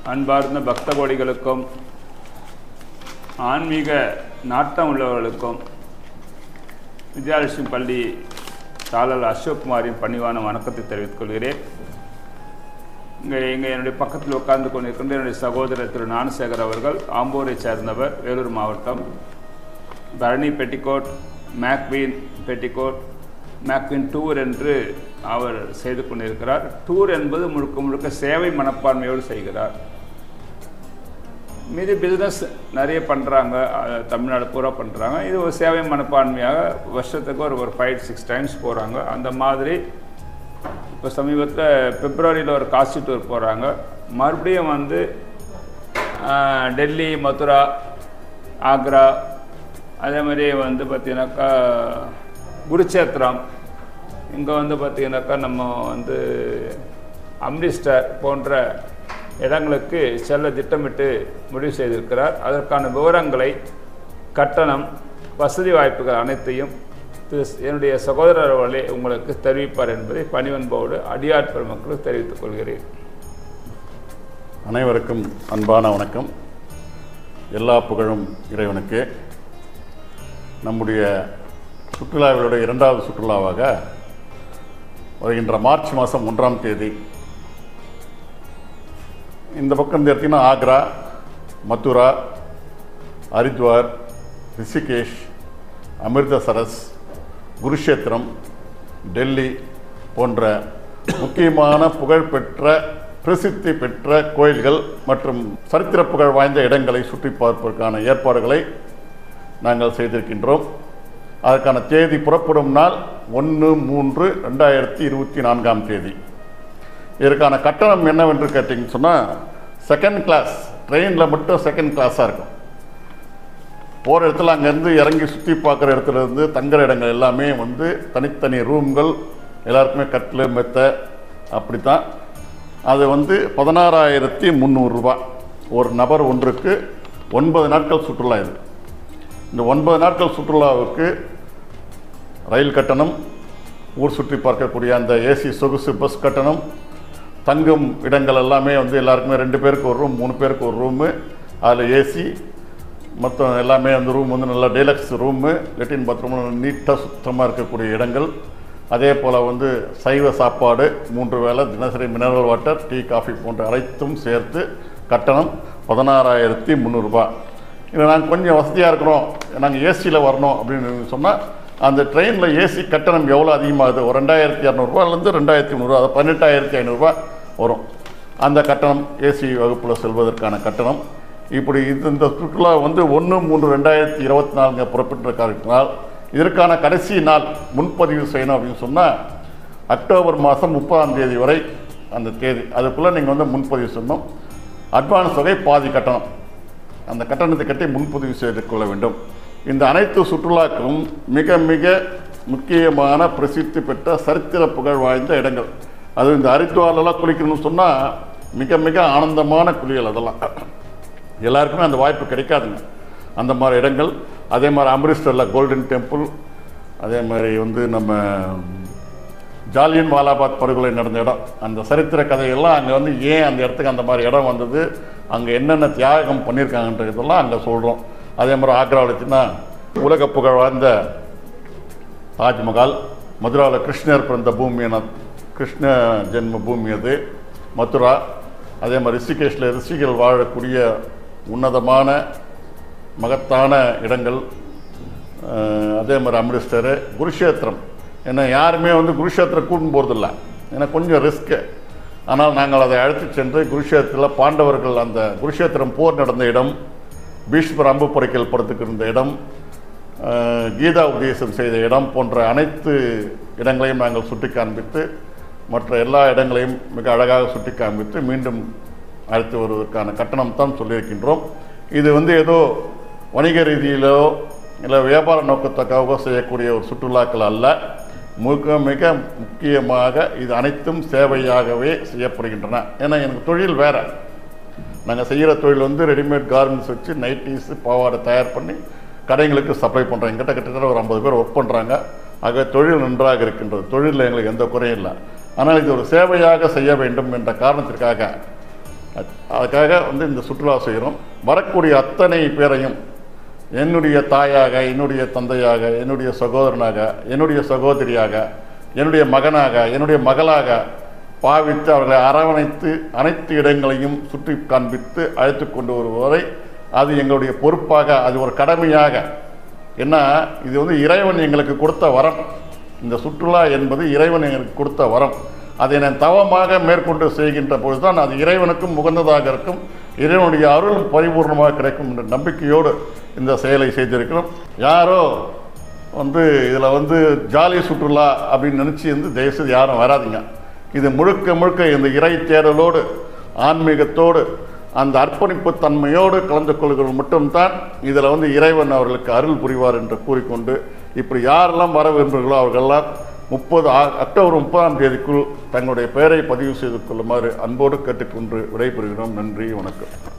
அன்பார்ந்த பக்த கோடிகளுக்கும் ஆன்மீக நாட்டம் உள்ளவர்களுக்கும் வித்யாலட்சுமி பள்ளி தாளர் அசோக்குமாரின் பணிவான வணக்கத்தை தெரிவித்துக் கொள்கிறேன். என்னுடைய பக்கத்தில் உட்கார்ந்து கொண்டிருக்கின்ற என்னுடைய சகோதரர் திரு ஞானசேகர் அவர்கள் ஆம்பூரை சேர்ந்தவர், வேலூர் மாவட்டம். பரணி பெட்டிக்கோட், மேக்வின் பெட்டிக்கோட், மேக்வின் டூர் என்று அவர் செய்து கொண்டிருக்கிறார். டூர் என்பது முழுக்க முழுக்க சேவை மனப்பான்மையோடு செய்கிறார். மீது பிஸ்னஸ் நிறைய பண்ணுறாங்க, தமிழ்நாடு பூரா பண்ணுறாங்க. இது ஒரு சேவை மனப்பான்மையாக வருஷத்துக்கு ஒரு 5-6 டைம்ஸ் போகிறாங்க. அந்த மாதிரி இப்போ சமீபத்தில் பிப்ரவரியில் ஒரு காசி டூர் போகிறாங்க. மறுபடியும் டெல்லி, மதுரா, ஆக்ரா, அதே மாதிரி பார்த்திங்கனாக்கா குருச்சேத்திரம், இங்கே பார்த்திங்கனாக்கா நம்ம அம்ரிஸ்டர் போன்ற இடங்களுக்கு செல்ல திட்டமிட்டு முடிவு செய்திருக்கிறார். அதற்கான விவரங்களை, கட்டணம், வசதி வாய்ப்புகள் அனைத்தையும் என்னுடைய சகோதரர் அவர்களே உங்களுக்கு தெரிவிப்பார் என்பதை பணிவன்போடு அடியார் பெருமக்களுக்கு தெரிவித்துக் கொள்கிறேன். அனைவருக்கும் அன்பான வணக்கம். எல்லா புகழும் இறைவனுக்கு. நம்முடைய சுற்றுலாவினுடைய 2வது சுற்றுலாவாக வருகின்ற மார்ச் மாதம் 1ஆம் தேதி இந்த பக்கம் எடுத்திங்கன்னா ஆக்ரா, மதுரா, ஹரித்வார், ரிஷிகேஷ், அமிர்தசரஸ், குருஷேத்திரம், டெல்லி போன்ற முக்கியமான புகழ்பெற்ற பிரசித்தி பெற்ற கோயில்கள் மற்றும் சரித்திர புகழ் வாய்ந்த இடங்களை சுற்றி பார்ப்பதற்கான ஏற்பாடுகளை நாங்கள் செய்திருக்கின்றோம். அதற்கான தேதி புறப்படும் நாள் 1/3/2024ஆம் தேதி. இதற்கான கட்டணம் என்னவென்று கேட்டிங்கன்னு சொன்னால், செகண்ட் கிளாஸ் ட்ரெயினில் மட்டும் செகண்ட் கிளாஸாக இருக்கும். போகிற இடத்துல அங்கேருந்து இறங்கி சுற்றி பார்க்குற இடத்துலேருந்து தங்குற இடங்கள் எல்லாமே தனித்தனி ரூம்கள், எல்லாருக்குமே கட்டில், மெத்தை, அப்படி தான். அது 16,300 ரூபா ஒரு நபர் ஒன்றுக்கு. 9 நாட்கள் சுற்றுலா. இது இந்த 9 நாட்கள் சுற்றுலாவுக்கு ரயில் கட்டணம், ஊர் சுற்றி பார்க்கக்கூடிய அந்த ஏசி சொகுசு பஸ் கட்டணம், தங்கும் இடங்கள் எல்லாமே எல்லாருக்குமே 2 பேருக்கு ஒரு ரூம், 3 பேருக்கு ஒரு ரூமு, அதில் ஏசி மொத்தம் எல்லாமே அந்த ரூம் நல்லா டீலக்ஸ் ரூமு, லெட்டின் பாத்ரூம் நீட்டாக சுத்தமாக இருக்கக்கூடிய இடங்கள். அதே போல் சைவ சாப்பாடு 3 வேளை, தினசரி மினரல் வாட்டர், டீ, காஃபி போன்ற அனைத்தும் சேர்த்து கட்டணம் 16,300 ரூபா. இதில் நாங்கள் கொஞ்சம் வசதியாக இருக்கிறோம், நாங்கள் ஏசியில் வரணும் அப்படின்னு சொன்னால் அந்த ட்ரெயினில் ஏசி கட்டணம் எவ்வளோ அதிகமாகுது, ஒரு 2,200 2,300, அது 18,500 வரும். அந்த கட்டணம் ஏசி வகுப்பில் செல்வதற்கான கட்டணம். இப்படி இந்த சுற்றுலா 1/3/2024 புறப்பட்ட காரணத்தினால் இதற்கான கடைசி நாள் முன்பதிவு செய்யணும் அப்படின்னு சொன்னால் அக்டோபர் மாதம் 30ஆம் தேதி வரை அந்த தேதி. அதுக்குள்ளே நீங்கள் முன்பதிவு செய்யணும். அட்வான்ஸ் தொகை பாதி கட்டணம். அந்த கட்டணத்தை கட்டி முன்பதிவு செய்து கொள்ள வேண்டும். இந்த அனைத்து சுற்றுலாக்களும் மிக மிக முக்கியமான பிரசித்தி பெற்ற சரித்திர புகழ் வாய்ந்த இடங்கள். அது இந்த ஹரித்வாரெலாம் குளிக்கணும்னு சொன்னால் மிக மிக ஆனந்தமான குளியல். அதெல்லாம் எல்லாருக்குமே அந்த வாய்ப்பு கிடைக்காதுங்க, அந்த மாதிரி இடங்கள். அதே மாதிரி அம்ரிஸ்டரில் கோல்டன் டெம்பிள், அதே மாதிரி நம்ம ஜாலியன் வாலாபாக் படுகொலை நடந்த இடம், அந்த சரித்திர கதையெல்லாம் அங்கே ஏன் அந்த இடத்துக்கு அந்த மாதிரி இடம் வந்தது, அங்கே என்னென்ன தியாகம் பண்ணியிருக்காங்கன்றதெல்லாம் அங்கே சொல்கிறோம். அதே மாதிரி ஆக்ராவில் வச்சுன்னா உலக புகழ் வாழ்ந்த தாஜ்மஹால், மதுராவில் கிருஷ்ணர் பிறந்த பூமியான கிருஷ்ண ஜென்ம பூமி அது மதுரா. அதே மாதிரி ரிஷிகேஷில் ரிஷிகள் வாழக்கூடிய உன்னதமான மகத்தான இடங்கள். அதே மாதிரி அமிர்தசர், குருஷேத்திரம். ஏன்னா யாருமே குருஷேத்திரம் கூட்டின்னு போகிறதில்ல, ஏன்னா கொஞ்சம் ரிஸ்க்கு. ஆனால் நாங்கள் அதை அழைத்து சென்று குருஷேத்திரத்தில் பாண்டவர்கள் அந்த குருஷேத்திரம் போர் நடந்த இடம், பீஷ்மர் அம்பு பொறைக்கல் படத்துக்கு இருந்த இடம், கீதா உபதேசம் செய்த இடம் போன்ற அனைத்து இடங்களையும் நாங்கள் சுட்டி காண்பித்து, மற்ற எல்லா இடங்களையும் மிக அழகாக சுட்டி காண்பித்து மீண்டும் அழைத்து வருவதற்கான கட்டணம் தான் சொல்லியிருக்கின்றோம். இது ஏதோ வணிக ரீதியிலோ இல்லை வியாபார நோக்கத்துக்காக செய்யக்கூடிய ஒரு சுற்றுலாக்கள் அல்ல. மிக மிக முக்கியமாக இது அனைத்தும் சேவையாகவே செய்யப்படுகின்றன. ஏன்னா எனக்கு தொழில் வேறு. நாங்கள் செய்கிற தொழில் ரெடிமேட் கார்மெண்ட்ஸ் வச்சு நைட்டிஸு, பாவாடை தயார் பண்ணி கடைங்களுக்கு சப்ளை பண்ணுறோம். எங்கிட்ட கிட்டத்தட்ட ஒரு 50 பேர் ஒர்க் பண்ணுறாங்க. ஆக தொழில் நன்றாக இருக்கின்றது. தொழிலில் எங்களுக்கு எந்த குறையும் இல்லை. ஆனால் இது ஒரு சேவையாக செய்ய வேண்டும் என்ற காரணத்திற்காக அதுக்காக வந்து இந்த சுற்றுலா செய்கிறோம். வரக்கூடிய அத்தனை பேரையும் என்னுடைய தாயாக, என்னுடைய தந்தையாக, என்னுடைய சகோதரனாக, என்னுடைய சகோதரியாக, என்னுடைய மகனாக, என்னுடைய மகளாக பாவித்து அவர்களை அரவணைத்து அனைத்து இடங்களையும் சுற்றி காண்பித்து அழைத்து கொண்டு வருவதை அது எங்களுடைய பொறுப்பாக, அது ஒரு கடமையாக. ஏன்னா இது வந்து இறைவன் எங்களுக்கு கொடுத்த வரம். இந்த சுற்றுலா என்பது இறைவன் எங்களுக்கு கொடுத்த வரம். அதை நான் தவமாக மேற்கொண்டு செய்கின்ற பொழுது தான் அது இறைவனுக்கும் உகந்ததாக இருக்கும், இறைவனுடைய அருள் பரிபூர்ணமாக கிடைக்கும் என்ற நம்பிக்கையோடு இந்த செயலை செய்திருக்கிறோம். யாரோ வந்து இதில் வந்து ஜாலி சுற்றுலா அப்படின்னு நினச்சி வந்து தயவுசெய்து யாரும் வராதிங்க. இது முழுக்க முழுக்க இந்த இறை தேடலோடு, ஆன்மீகத்தோடு, அந்த அர்ப்பணிப்பு தன்மையோடு கலந்து கொள்கிற மட்டும்தான் இதில் வந்து இறைவன் அவர்களுக்கு அருள் புரிவார் என்று கூறிக்கொண்டு, இப்படி யாரெல்லாம் வர விரும்புகிறீர்களோ அவர்களெல்லாம் அக்டோபர் 30ஆம் தேதிக்குள் தங்களுடைய பெயரை பதிவு செய்து கொள்ளுமாறு அன்போடு கேட்டுக்கொண்டு விடைபெறுகிறோம். நன்றி, வணக்கம்.